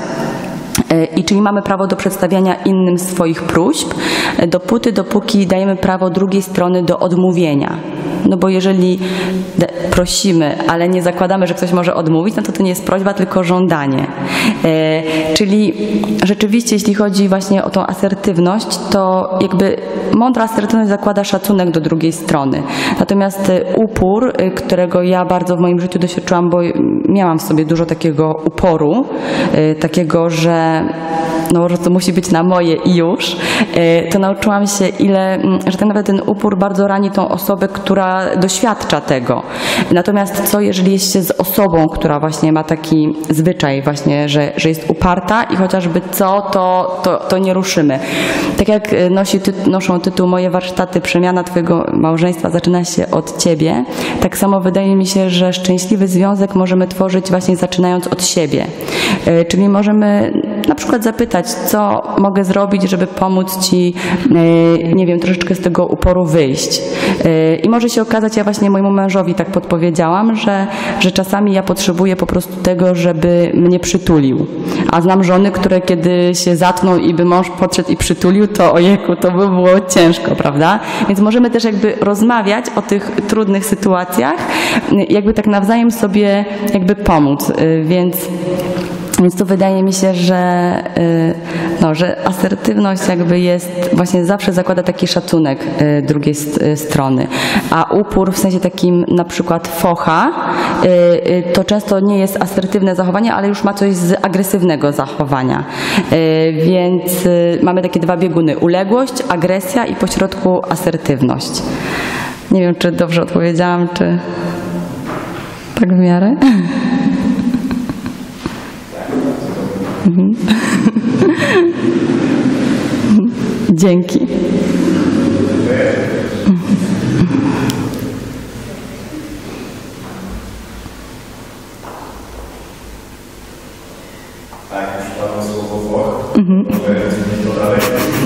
I czyli mamy prawo do przedstawiania innym swoich próśb, dopóty, dopóki dajemy prawo drugiej strony do odmówienia. No bo jeżeli prosimy, ale nie zakładamy, że ktoś może odmówić, no to to nie jest prośba, tylko żądanie. E, czyli rzeczywiście, jeśli chodzi właśnie o tą asertywność, to jakby mądra asertywność zakłada szacunek do drugiej strony. Natomiast upór, którego ja bardzo w moim życiu doświadczyłam, bo miałam w sobie dużo takiego uporu, e, takiego, że no, że to musi być na moje i już, to nauczyłam się, ile, że tak naprawdę ten upór bardzo rani tą osobę, która doświadcza tego. Natomiast co, jeżeli jest się z osobą, która właśnie ma taki zwyczaj właśnie, że, że jest uparta i chociażby co, to, to, to nie ruszymy. Tak jak nosi ty, noszą tytuł Moje warsztaty, przemiana Twojego małżeństwa zaczyna się od Ciebie, tak samo wydaje mi się, że szczęśliwy związek możemy tworzyć właśnie zaczynając od siebie. Czyli możemy na przykład zapytać, co mogę zrobić, żeby pomóc Ci, nie wiem, troszeczkę z tego uporu wyjść. I może się okazać, ja właśnie mojemu mężowi tak podpowiedziałam, że, że czasami ja potrzebuję po prostu tego, żeby mnie przytulił. A znam żony, które kiedy się zatną i by mąż podszedł i przytulił, to ojejku, to by było ciężko, prawda? Więc możemy też jakby rozmawiać o tych trudnych sytuacjach, jakby tak nawzajem sobie jakby pomóc. Więc Więc to wydaje mi się, że, no, że asertywność jakby jest, właśnie zawsze zakłada taki szacunek drugiej strony. A upór w sensie takim na przykład focha, to często nie jest asertywne zachowanie, ale już ma coś z agresywnego zachowania. Więc mamy takie dwa bieguny, uległość, agresja i pośrodku asertywność. Nie wiem, czy dobrze odpowiedziałam, czy tak w miarę? Mhm. Dzięki. Tak, już padło słowo Włoch. Mhm. To dalej.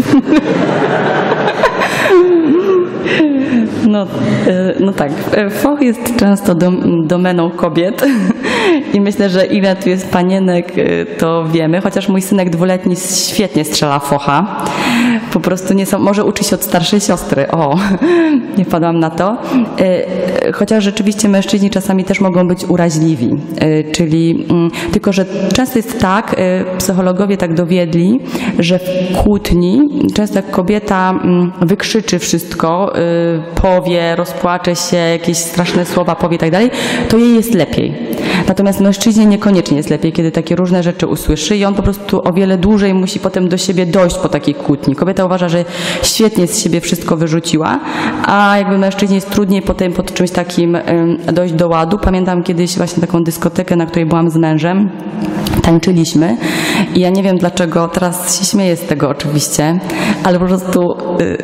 No, no tak, foch jest często dom, domeną kobiet i myślę, że ile tu jest panienek, to wiemy, chociaż mój synek dwuletni świetnie strzela focha. Po prostu nie są, może uczy się od starszej siostry, o, nie wpadłam na to. Chociaż rzeczywiście mężczyźni czasami też mogą być uraźliwi, czyli tylko, że często jest tak, psychologowie tak dowiedli, że w kłótni często jak kobieta wykrzyczy wszystko, powie, rozpłacze się, jakieś straszne słowa powie i tak dalej, to jej jest lepiej. Natomiast mężczyźnie niekoniecznie jest lepiej, kiedy takie różne rzeczy usłyszy i on po prostu o wiele dłużej musi potem do siebie dojść po takiej kłótni. Kobieta uważa, że świetnie z siebie wszystko wyrzuciła, a jakby mężczyźnie jest trudniej potem pod czymś takim dojść do ładu. Pamiętam kiedyś właśnie taką dyskotekę, na której byłam z mężem. tańczyliśmy i ja nie wiem dlaczego, teraz się śmieję z tego oczywiście, ale po prostu yy,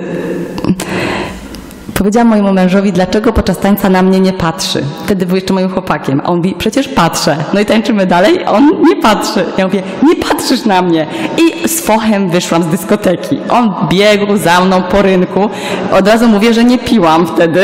powiedziałam mojemu mężowi, dlaczego podczas tańca na mnie nie patrzy. Wtedy był jeszcze moim chłopakiem, a on mówi, przecież patrzę. No i tańczymy dalej, a on nie patrzy. Ja mówię, nie patrzysz na mnie. I z fochem wyszłam z dyskoteki. On biegł za mną po rynku. Od razu mówię, że nie piłam wtedy.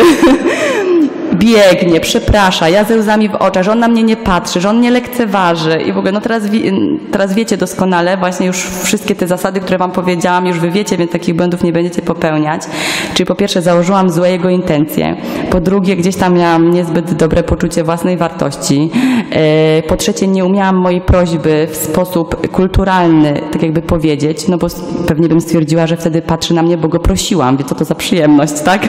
Biegnie, przeprasza, ja ze łzami w oczach, że on na mnie nie patrzy, że on nie lekceważy i w ogóle, no teraz, teraz wiecie doskonale właśnie już wszystkie te zasady, które wam powiedziałam, już wy wiecie, więc takich błędów nie będziecie popełniać. Czyli po pierwsze założyłam złe jego intencje, po drugie gdzieś tam miałam niezbyt dobre poczucie własnej wartości, po trzecie nie umiałam mojej prośby w sposób kulturalny, tak jakby powiedzieć, no bo pewnie bym stwierdziła, że wtedy patrzy na mnie, bo go prosiłam, wie co to za przyjemność, tak?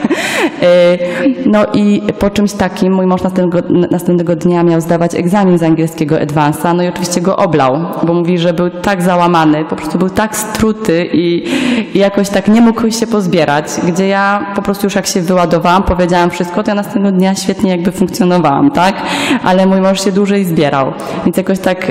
No i po czymś takim mój mąż następnego, następnego dnia miał zdawać egzamin z angielskiego Advance'a, no i oczywiście go oblał, bo mówi, że był tak załamany, po prostu był tak struty i, i jakoś tak nie mógł się pozbierać, gdzie ja po prostu już jak się wyładowałam, powiedziałam wszystko, to ja następnego dnia świetnie jakby funkcjonowałam, tak? Ale mój mąż się dłużej zbierał, więc jakoś tak y,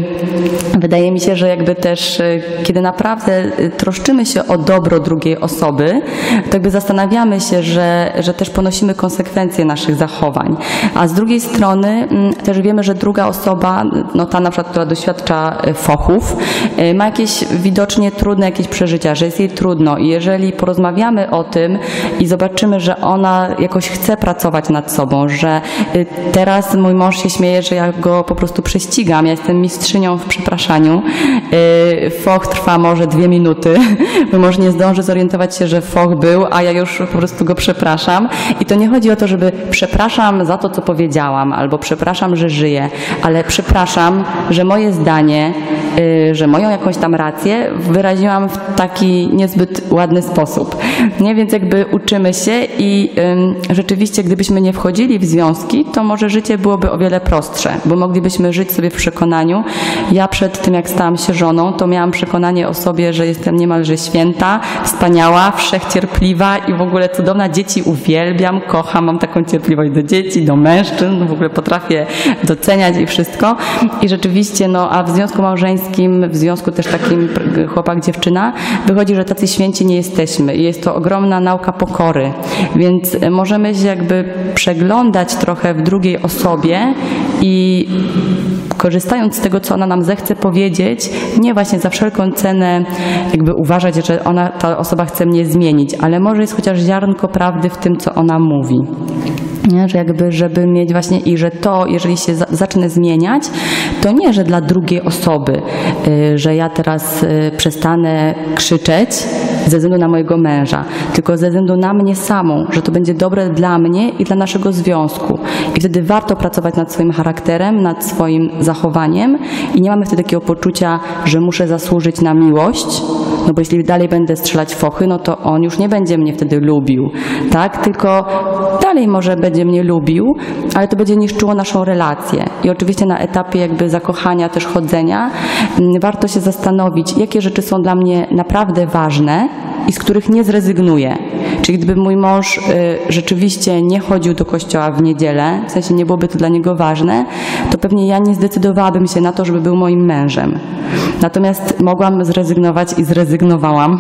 wydaje mi się, że jakby też y, kiedy naprawdę y, troszczymy się o dobro drugiej osoby, to jakby zastanawiamy się, że, że też ponosimy konsekwencje naszych zachowań. A z drugiej strony też wiemy, że druga osoba, no ta na przykład, która doświadcza fochów, ma jakieś widocznie trudne jakieś przeżycia, że jest jej trudno i jeżeli porozmawiamy o tym i zobaczymy, że ona jakoś chce pracować nad sobą, że teraz mój mąż się śmieje, że ja go po prostu prześcigam, ja jestem mistrzynią w przepraszaniu, foch trwa może dwie minuty, mój mąż nie zdąży zorientować się, że foch był, a ja już po prostu go przepraszam i to nie chodzi o to, żeby przepraszam za to, co powiedziałam, albo przepraszam, że żyję, ale przepraszam, że moje zdanie, yy, że moją jakąś tam rację wyraziłam w taki niezbyt ładny sposób. Nie? Więc jakby uczymy się i yy, rzeczywiście, gdybyśmy nie wchodzili w związki, to może życie byłoby o wiele prostsze, bo moglibyśmy żyć sobie w przekonaniu. Ja przed tym, jak stałam się żoną, to miałam przekonanie o sobie, że jestem niemalże święta, wspaniała, wszechcierpliwa i w ogóle cudowna. Dzieci uwielbiam, kocham, mam taką cierpliwość do dzieci, do mężczyzn, w ogóle potrafię doceniać i wszystko. I rzeczywiście, no a w związku małżeńskim, w związku też takim chłopak-dziewczyna, wychodzi, że tacy święci nie jesteśmy i jest to ogromna nauka pokory, więc możemy się jakby przeglądać trochę w drugiej osobie i korzystając z tego, co ona nam zechce powiedzieć, nie właśnie za wszelką cenę jakby uważać, że ona, ta osoba chce mnie zmienić, ale może jest chociaż ziarnko prawdy w tym, co ona mówi. Nie? Że jakby, żeby mieć właśnie i że to, jeżeli się za, zacznę zmieniać, to nie, że dla drugiej osoby, y, że ja teraz y, przestanę krzyczeć ze względu na mojego męża, tylko ze względu na mnie samą, że to będzie dobre dla mnie i dla naszego związku. I wtedy warto pracować nad swoim charakterem, nad swoim zachowaniem i nie mamy wtedy takiego poczucia, że muszę zasłużyć na miłość, no bo jeśli dalej będę strzelać fochy, no to on już nie będzie mnie wtedy lubił, tak? Tylko dalej może będzie mnie lubił, ale to będzie niszczyło naszą relację. I oczywiście na etapie jakby zakochania, też chodzenia, warto się zastanowić, jakie rzeczy są dla mnie naprawdę ważne i z których nie zrezygnuję. Czyli gdyby mój mąż y, rzeczywiście nie chodził do kościoła w niedzielę, w sensie nie byłoby to dla niego ważne, to pewnie ja nie zdecydowałabym się na to, żeby był moim mężem. Natomiast mogłam zrezygnować i zrezygnowałam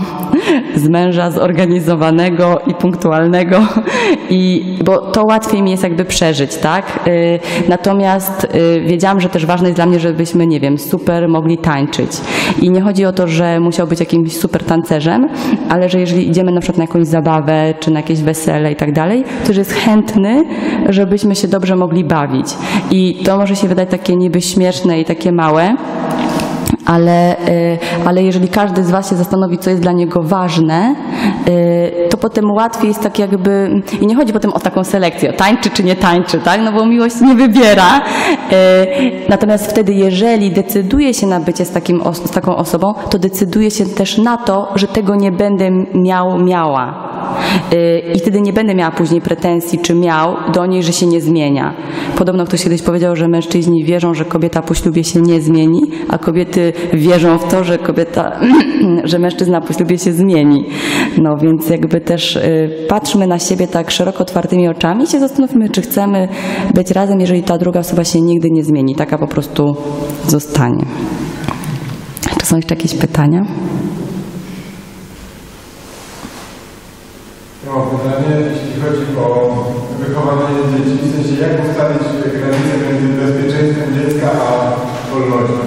z męża zorganizowanego i punktualnego, i, bo to łatwiej mi jest jakby przeżyć, tak? Y, natomiast y, wiedziałam, że też ważne jest dla mnie, żebyśmy, nie wiem, super mogli tańczyć. I nie chodzi o to, że musiał być jakimś super tancerzem, ale że jeżeli idziemy na przykład na jakąś zabawę, czy na jakieś wesele i tak dalej, to że jest chętny, żebyśmy się dobrze mogli bawić. I to może się wydać takie niby śmieszne i takie małe, ale, ale jeżeli każdy z was się zastanowi, co jest dla niego ważne, to potem łatwiej jest tak jakby, i nie chodzi potem o taką selekcję, tańczy czy nie tańczy, tak? No bo miłość nie wybiera. Natomiast wtedy, jeżeli decyduje się na bycie z, takim, z taką osobą, to decyduje się też na to, że tego nie będę miał, miała. I wtedy nie będę miała później pretensji, czy miał do niej, że się nie zmienia. Podobno ktoś kiedyś powiedział, że mężczyźni wierzą, że kobieta po ślubie się nie zmieni, a kobiety wierzą w to, że kobieta, że mężczyzna po ślubie się zmieni. No więc jakby też y, patrzmy na siebie tak szeroko otwartymi oczami i się zastanówmy, czy chcemy być razem, jeżeli ta druga osoba się nigdy nie zmieni. Taka po prostu zostanie. Czy są jeszcze jakieś pytania? Mam pytanie, jeśli chodzi o wychowanie dzieci, w sensie jak ustalić granicę między bezpieczeństwem dziecka a wolnością?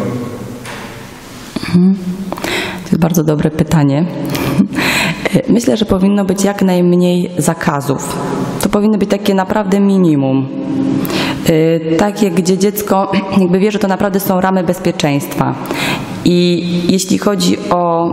To jest bardzo dobre pytanie. Myślę, że powinno być jak najmniej zakazów. To powinno być takie naprawdę minimum. Takie, gdzie dziecko jakby wie, że to naprawdę są ramy bezpieczeństwa. I jeśli chodzi o,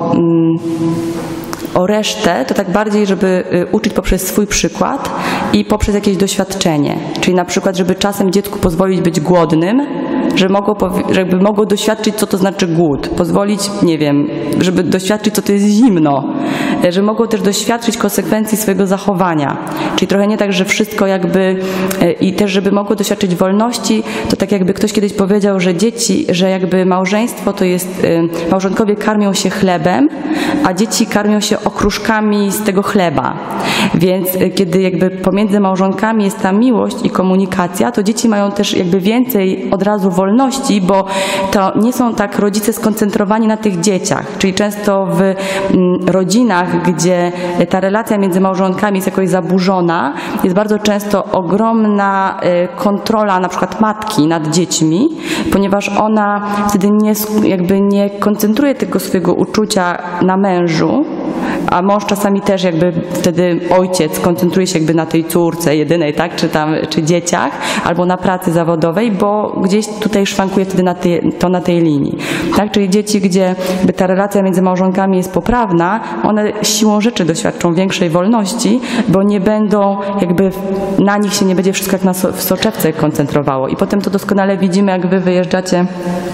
o resztę, to tak bardziej, żeby uczyć poprzez swój przykład i poprzez jakieś doświadczenie. Czyli na przykład, żeby czasem dziecku pozwolić być głodnym, że mogło, żeby mogło doświadczyć, co to znaczy głód. Pozwolić, nie wiem, żeby doświadczyć, co to jest zimno. Że mogło też doświadczyć konsekwencji swojego zachowania. Czyli trochę nie tak, że wszystko jakby i też, żeby mogło doświadczyć wolności, to tak jakby ktoś kiedyś powiedział, że dzieci, że jakby małżeństwo to jest, małżonkowie karmią się chlebem, a dzieci karmią się okruszkami z tego chleba. Więc kiedy jakby pomiędzy małżonkami jest ta miłość i komunikacja, to dzieci mają też jakby więcej od razu wolności, bo to nie są tak rodzice skoncentrowani na tych dzieciach. Czyli często w rodzinach, gdzie ta relacja między małżonkami jest jakoś zaburzona, jest bardzo często ogromna kontrola na przykład matki nad dziećmi, ponieważ ona wtedy nie, jakby nie koncentruje tego swojego uczucia na mężu, a mąż czasami też jakby wtedy ojciec koncentruje się jakby na tej córce jedynej, tak, czy tam, czy dzieciach, albo na pracy zawodowej, bo gdzieś tutaj szwankuje wtedy na tej, to na tej linii, tak, czyli dzieci, gdzie jakby ta relacja między małżonkami jest poprawna, one siłą rzeczy doświadczą większej wolności, bo nie będą jakby, na nich się nie będzie wszystko jak na so, w soczewce koncentrowało i potem to doskonale widzimy, jak wy wyjeżdżacie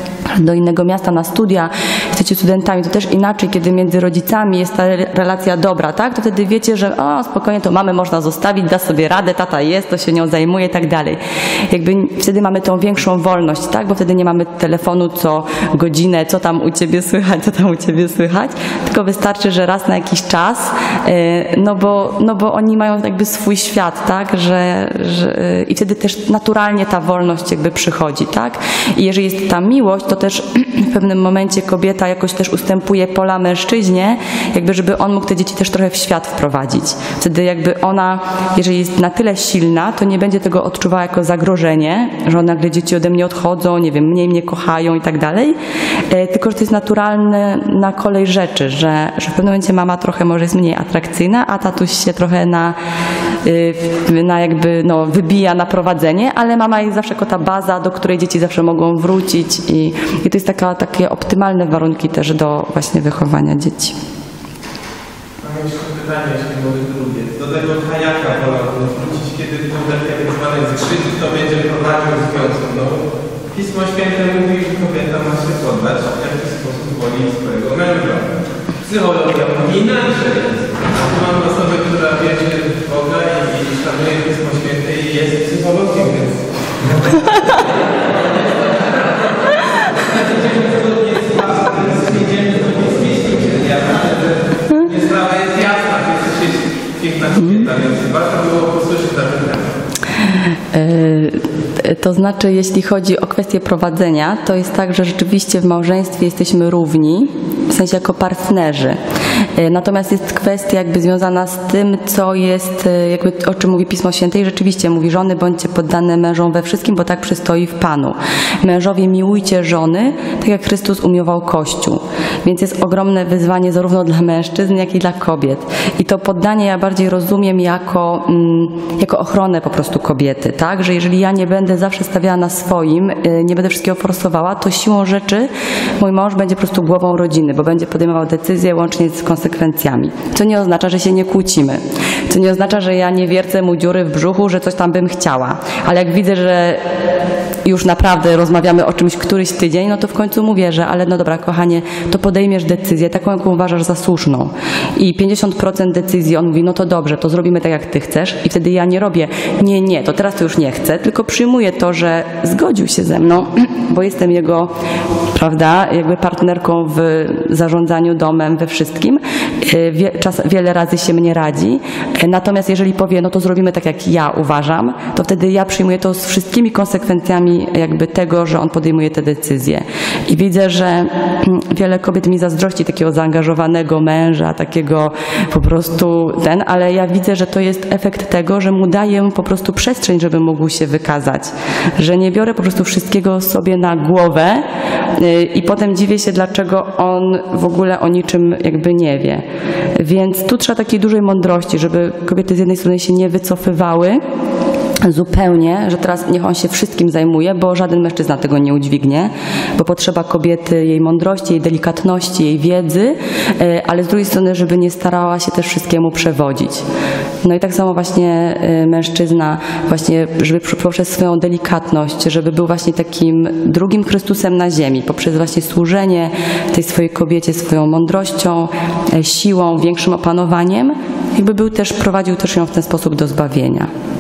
do innego miasta na studia, jesteście studentami, to też inaczej, kiedy między rodzicami jest ta relacja dobra, tak? To wtedy wiecie, że o, spokojnie, to mamę można zostawić, da sobie radę, tata jest, to się nią zajmuje i tak dalej. Jakby wtedy mamy tą większą wolność, tak? Bo wtedy nie mamy telefonu co godzinę, co tam u ciebie słychać, co tam u ciebie słychać, tylko wystarczy, że raz na jakiś czas, no bo, no bo oni mają jakby swój świat, tak? Że, że, i wtedy też naturalnie ta wolność jakby przychodzi, tak? I jeżeli jest ta miłość, to też w pewnym momencie kobieta jakoś też ustępuje pola mężczyźnie, jakby żeby on mógł te dzieci też trochę w świat wprowadzić. Wtedy jakby ona, jeżeli jest na tyle silna, to nie będzie tego odczuwała jako zagrożenie, że nagle dzieci ode mnie odchodzą, nie wiem, mniej mnie kochają i tak dalej, tylko że to jest naturalne na kolej rzeczy, że, że w pewnym momencie mama trochę może jest mniej atrakcyjna, a tatuś się trochę na, na jakby no, wybija na prowadzenie, ale mama jest zawsze jako ta baza, do której dzieci zawsze mogą wrócić i, i to jest taka, takie optymalne warunki też do właśnie wychowania dzieci. Mam jeszcze pytanie, jeśli może drugie. Do tego kajaka wolałbym wrócić, kiedy kobieta tak zwane zgrzyt, to będzie prowadził związek. No, Pismo Święte mówi, że kobieta ma się poddać, w jaki sposób woli swojego męża. Psychologia mówi inaczej. A tu mam osobę, która wierzy w Boga i, i szanuje Pismo Święte i jest psychologiem, więc... Sprawa jest jasna, że jesteś piękna kobieta, więc warto było posłyszeć na ten temat. To znaczy, jeśli chodzi o kwestię prowadzenia, to jest tak, że rzeczywiście w małżeństwie jesteśmy równi, w sensie jako partnerzy. Natomiast jest kwestia jakby związana z tym, co jest, jakby o czym mówi Pismo Święte i rzeczywiście mówi: żony, bądźcie poddane mężom we wszystkim, bo tak przystoi w Panu. Mężowie, miłujcie żony, tak jak Chrystus umiłował Kościół. Więc jest ogromne wyzwanie zarówno dla mężczyzn, jak i dla kobiet. I to poddanie ja bardziej rozumiem jako, jako ochronę po prostu kobiety, tak? Że jeżeli ja nie będę zawsze stawiała na swoim, nie będę wszystkiego forsowała, to siłą rzeczy mój mąż będzie po prostu głową rodziny, bo będzie podejmował decyzje łącznie z konsekwencjami. Co nie oznacza, że się nie kłócimy. Co nie oznacza, że ja nie wiercę mu dziury w brzuchu, że coś tam bym chciała. Ale jak widzę, że już naprawdę rozmawiamy o czymś któryś tydzień, no to w końcu mówię, że ale no dobra, kochanie, to podejmiesz decyzję taką, jaką uważasz za słuszną. I pięćdziesiąt procent decyzji on mówi, no to dobrze, to zrobimy tak, jak ty chcesz. I wtedy ja nie robię, nie, nie, to teraz to już nie chcę, tylko przyjmuję to, że zgodził się ze mną, bo jestem jego prawda, jakby partnerką w zarządzaniu domem, we wszystkim. Wie, czas, wiele razy się mnie radzi. Natomiast jeżeli powie, no to zrobimy tak, jak ja uważam, to wtedy ja przyjmuję to z wszystkimi konsekwencjami jakby tego, że on podejmuje te decyzje. I widzę, że wiele kobiet mi zazdrości takiego zaangażowanego męża, takiego po prostu ten, ale ja widzę, że to jest efekt tego, że mu daję po prostu przestrzeń, żeby mógł się wykazać. Że nie biorę po prostu wszystkiego sobie na głowę i potem dziwię się, dlaczego on w ogóle o niczym jakby nie wie. Więc tu trzeba takiej dużej mądrości, żeby kobiety z jednej strony się nie wycofywały zupełnie, że teraz niech on się wszystkim zajmuje, bo żaden mężczyzna tego nie udźwignie, bo potrzeba kobiety jej mądrości, jej delikatności, jej wiedzy, ale z drugiej strony, żeby nie starała się też wszystkiemu przewodzić. No i tak samo właśnie mężczyzna, właśnie, żeby poprzez swoją delikatność, żeby był właśnie takim drugim Chrystusem na ziemi, poprzez właśnie służenie tej swojej kobiecie swoją mądrością, siłą, większym opanowaniem, jakby był też, prowadził też ją w ten sposób do zbawienia.